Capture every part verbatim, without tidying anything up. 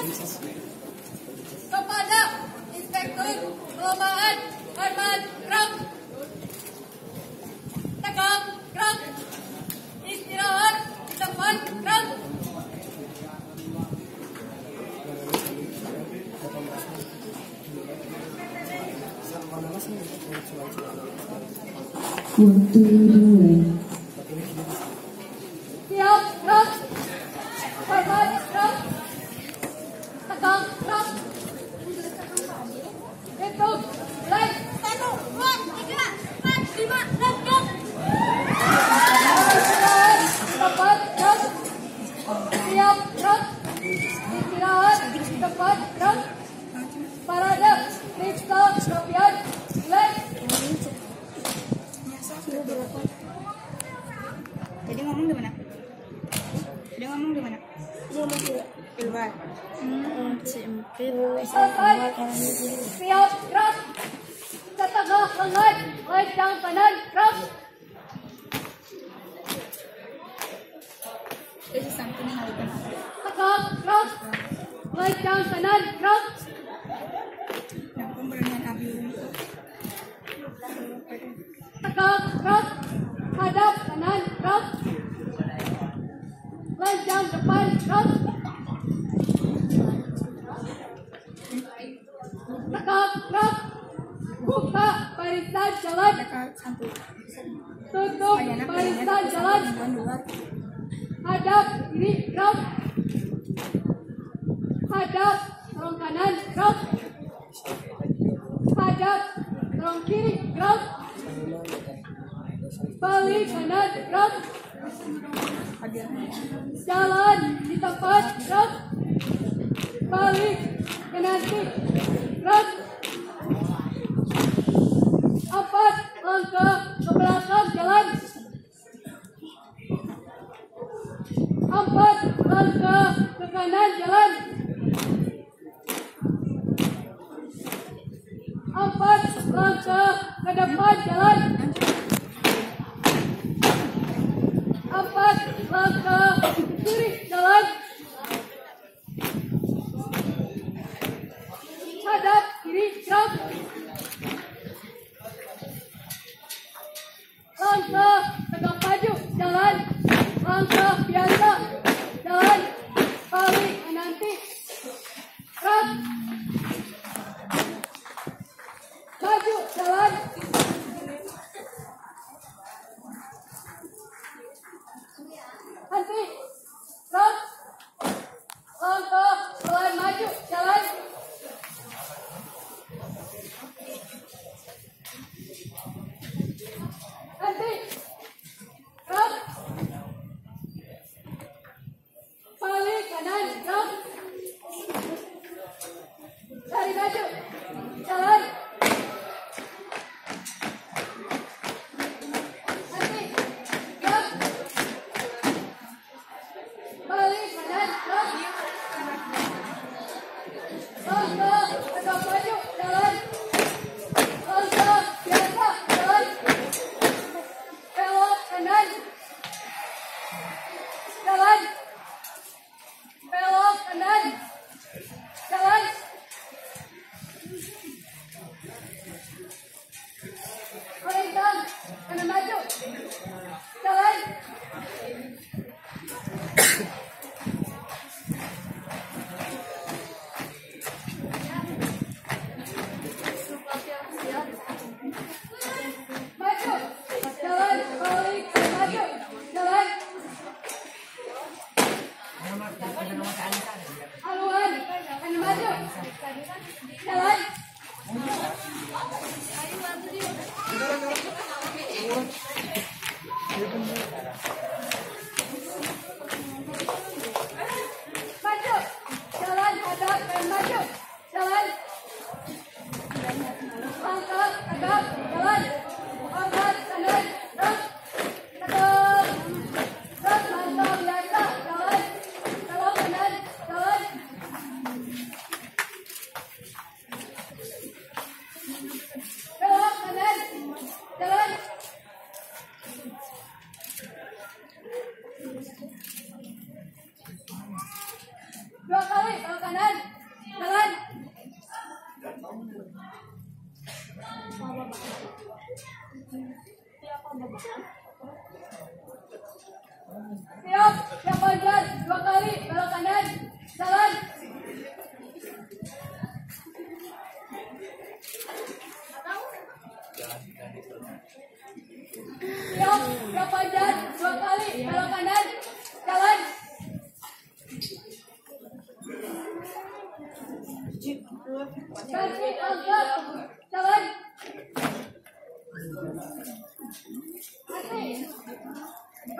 kepada Inspektur Perumahan Arman Gerak. Tegak gerak. Istirahat di tempat gerak. Continue. Siap gerak. Arman gerak. Tegak gerak. Hitung mulai. Satu, dua, tiga, empat, lima, enam, gerak. Tempat gerak. Siap gerak. Istirahat di tempat gerak. Parade periksa kemudian mulai. Tadi ngomong di mana? Tadi ngomong di mana? Di luar. Hmm, Selesai. Siap gerak. Setengah lengan, lencang kanan gerak. This is something how we can. Tegak gerak. Lencang kanan gerak. Nah, pemberanian Abi. Tegak gerak. Hadap kanan gerak. Lencang depan gerak. Tegak gerak. Buka barisan jalan. Mereka satu. Tutup barisan jalan. Hadap kiri gerak. Hadap terong kanan gerak. Hadap terong kiri gerak. Balik kanan gerak. Jalan di tempat gerak. Balik ke nanti gerak. Empat langkah ke belakang jalan. Empat langkah ke kanan jalan. Empat langkah ke depan jalan. Empat langkah kiri jalan. Hadap kiri gerak. Langkah tegak maju jalan. Langkah biasa jalan. Balik nanti gerak. Maju jalan. Henti gerak. Langkah pelan maju jalan. Henti gerak. Balik kanan gerak. Dari maju jalan. Henti gerak. Balik kanan gerak. Langkah tegak maju jalan. Langkah biasa jalan. Belok kanan jalan. Belok kanan jalan. Melintang kanan maju jalan. Maju jalan. Balik maju jalan. Haluan kanan maju jalan. Maju jalan. Hadap kanan maju jalan. Langkah tegak jalan. Angkat kanan gerak. Tegak gerak. Langkah biasa jalan. Belok kanan jalan. Belok kanan jalan. Dua kali belok kanan.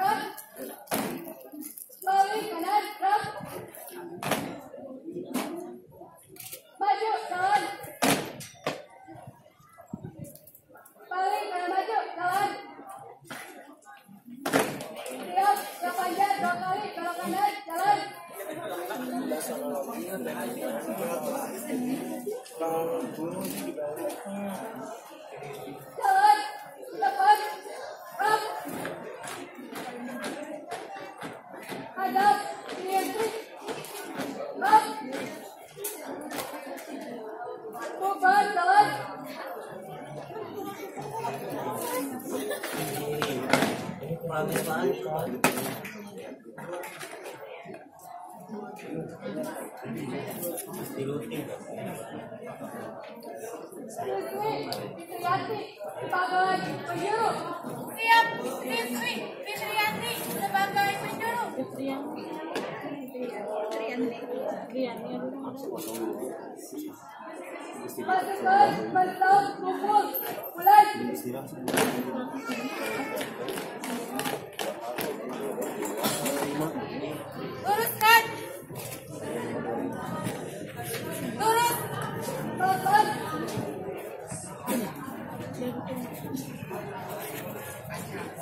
gerak. Balik kanan, gerak. Maju, jalan. Balik kanan, maju, jalan. Siap, gerak panjang dua kali, belok kanan, jalan. Jalan, depan, gerak. Hadap, diintrik, gerak. Bukan, jalan. Siswi, Fitriyanti, sebagai penjuru. Siap, Siswi, Fitriyanti, sebagai penjuru. Pasukan mentok kumpul, mulai. Luruskan. Lurus. Pelan-pelan.